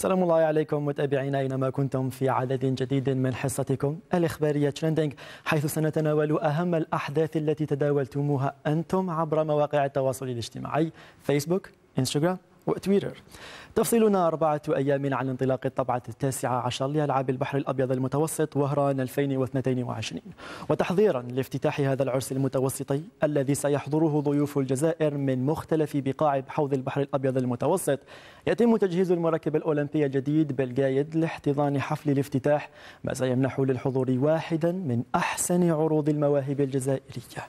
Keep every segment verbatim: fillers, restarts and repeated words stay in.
سلام الله عليكم متابعينا أينما كنتم في عدد جديد من حصتكم الإخبارية تريندينج، حيث سنتناول أهم الأحداث التي تداولتموها أنتم عبر مواقع التواصل الاجتماعي فيسبوك، انستغرام وتويتر. تفصيلنا أربعة أيام عن انطلاق الطبعة التاسعة عشر لألعاب البحر الأبيض المتوسط وهران ألفين واثنين وعشرين، وتحضيرا لافتتاح هذا العرس المتوسطي الذي سيحضره ضيوف الجزائر من مختلف بقاع حوض البحر الأبيض المتوسط. يتم تجهيز المركب الأولمبي الجديد بالجايد لاحتضان حفل الافتتاح، ما سيمنح للحضور واحدا من أحسن عروض المواهب الجزائرية.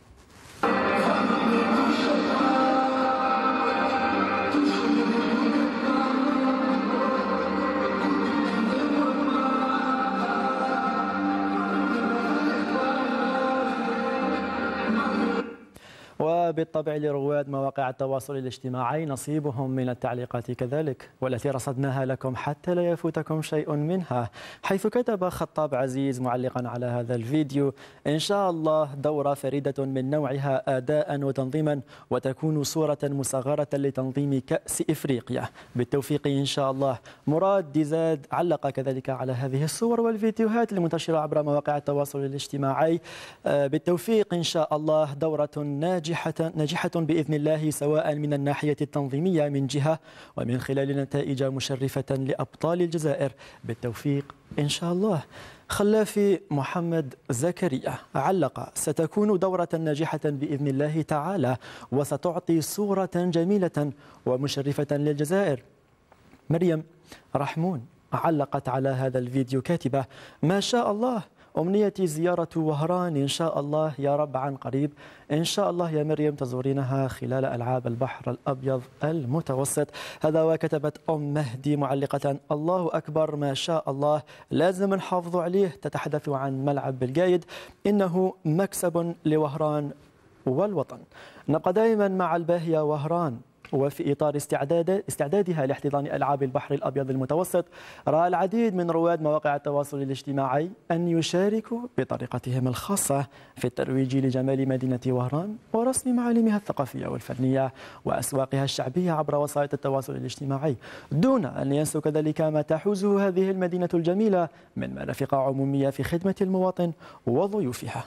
وبالطبع لرواد مواقع التواصل الاجتماعي نصيبهم من التعليقات كذلك، والتي رصدناها لكم حتى لا يفوتكم شيء منها، حيث كتب خطاب عزيز معلقا على هذا الفيديو: إن شاء الله دورة فريدة من نوعها أداء وتنظيما، وتكون صورة مصغرة لتنظيم كأس إفريقيا، بالتوفيق إن شاء الله. مراد ديزاد علق كذلك على هذه الصور والفيديوهات المنتشرة عبر مواقع التواصل الاجتماعي: بالتوفيق إن شاء الله، دورة ناجحة ناجحة بإذن الله، سواء من الناحية التنظيمية من جهة ومن خلال نتائج مشرفة لأبطال الجزائر، بالتوفيق إن شاء الله. خلافي محمد زكريا علق: ستكون دورة ناجحة بإذن الله تعالى، وستعطي صورة جميلة ومشرفة للجزائر. مريم رحمون علقت على هذا الفيديو كاتبة: ما شاء الله، أمنيتي زيارة وهران إن شاء الله يا رب عن قريب. إن شاء الله يا مريم تزورينها خلال ألعاب البحر الأبيض المتوسط. هذا وكتبت أم مهدي معلقة: الله أكبر ما شاء الله، لازم نحافظ عليه. تتحدث عن ملعب بالجايد، إنه مكسب لوهران والوطن. نبقى دائما مع الباهية وهران، وفي إطار استعداد استعدادها لاحتضان ألعاب البحر الأبيض المتوسط، رأى العديد من رواد مواقع التواصل الاجتماعي أن يشاركوا بطريقتهم الخاصة في الترويج لجمال مدينة وهران ورسم معالمها الثقافية والفنية وأسواقها الشعبية عبر وسائل التواصل الاجتماعي، دون أن ينسوا كذلك ما تحوزه هذه المدينة الجميلة من مرافق عمومية في خدمة المواطن وضيوفها.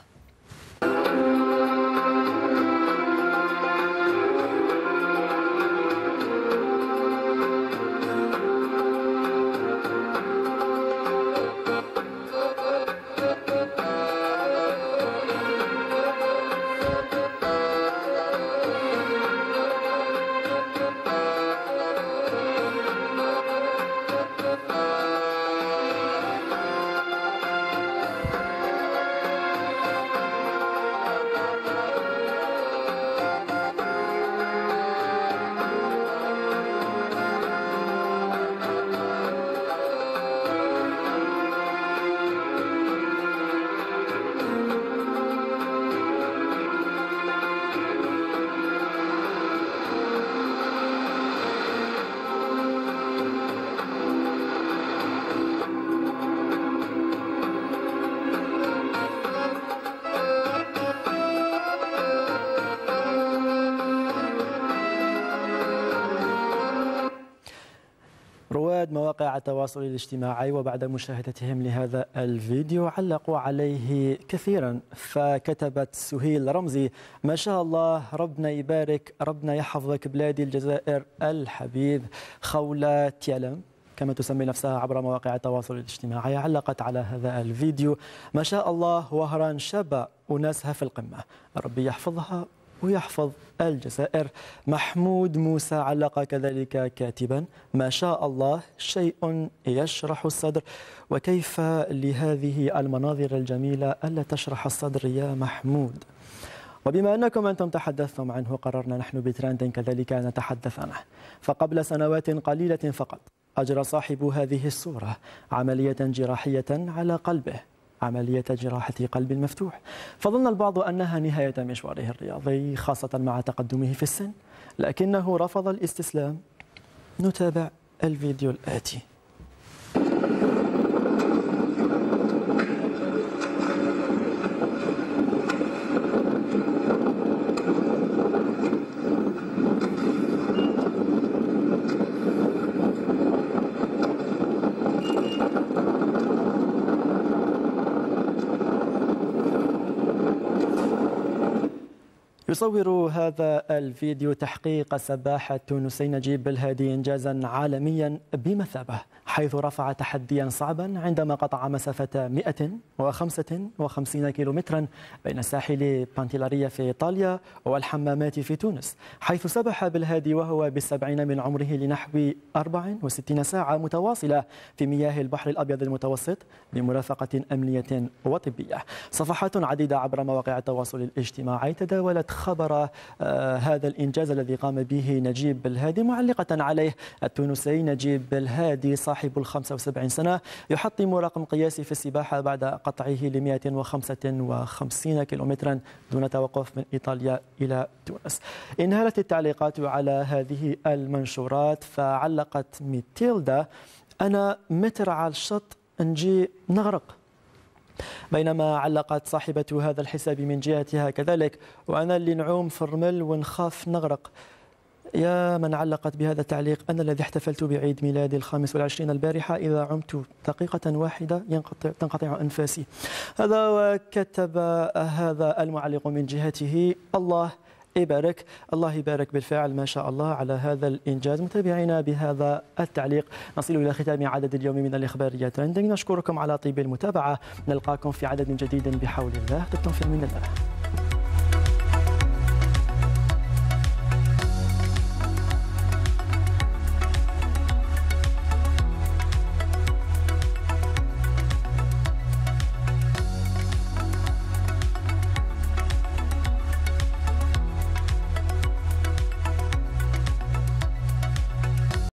رواد مواقع التواصل الاجتماعي وبعد مشاهدتهم لهذا الفيديو علقوا عليه كثيرا، فكتبت سهيل رمزي: ما شاء الله، ربنا يبارك، ربنا يحفظك بلادي الجزائر الحبيب. خولة تيالم كما تسمي نفسها عبر مواقع التواصل الاجتماعي علقت على هذا الفيديو: ما شاء الله، وهران شابة وناسها في القمة، ربي يحفظها ويحفظ الجزائر. محمود موسى علق كذلك كاتبا: ما شاء الله، شيء يشرح الصدر، وكيف لهذه المناظر الجميلة ألا تشرح الصدر يا محمود. وبما أنكم أنتم تحدثتم عنه، قررنا نحن بترندينج كذلك أن نتحدث عنه. فقبل سنوات قليلة فقط أجرى صاحب هذه الصورة عملية جراحية على قلبه، عملية جراحة قلب مفتوح. فظن البعض أنها نهاية مشواره الرياضي، خاصة مع تقدمه في السن، لكنه رفض الاستسلام. نتابع الفيديو الآتي. يصور هذا الفيديو تحقيق السباح التونسي نجيب بالهادي إنجازا عالميا بمثابة، حيث رفع تحديا صعبا عندما قطع مسافة مئة وخمسة وخمسين كيلومترا بين ساحل بانتيلاريا في إيطاليا والحمامات في تونس، حيث سبح بالهادي وهو بالسبعين من عمره لنحو أربع وستين ساعة متواصلة في مياه البحر الأبيض المتوسط بمرافقة أمنية وطبية. صفحات عديدة عبر مواقع التواصل الاجتماعي تداولت خبر آه هذا الإنجاز الذي قام به نجيب بالهادي، معلقة عليه التونسي نجيب بالهادي صاحب الخمسة وسبعين سنة يحطم رقم قياسي في السباحة بعد قطعه ل مئة وخمسة وخمسين كيلومترا دون توقف من إيطاليا إلى تونس. انهالت التعليقات على هذه المنشورات، فعلقت ميتيلدا: أنا متر على الشط نجي نغرق. بينما علقت صاحبة هذا الحساب من جهتها كذلك: وأنا اللي نعوم في الرمل ونخاف نغرق. يا من علقت بهذا التعليق: أنا الذي احتفلت بعيد ميلادي الخامس والعشرين البارحة، إذا عمت دقيقة واحدة ينقطع تنقطع أنفاسي. هذا وكتب هذا المعلق من جهته: الله يبارك، الله يبارك بالفعل، ما شاء الله على هذا الإنجاز. متابعينا بهذا التعليق نصل إلى ختام عدد اليوم من الإخبارية ترندنج. نشكركم على طيب المتابعة، نلقاكم في عدد جديد بحول الله. دمتم في أمان الله.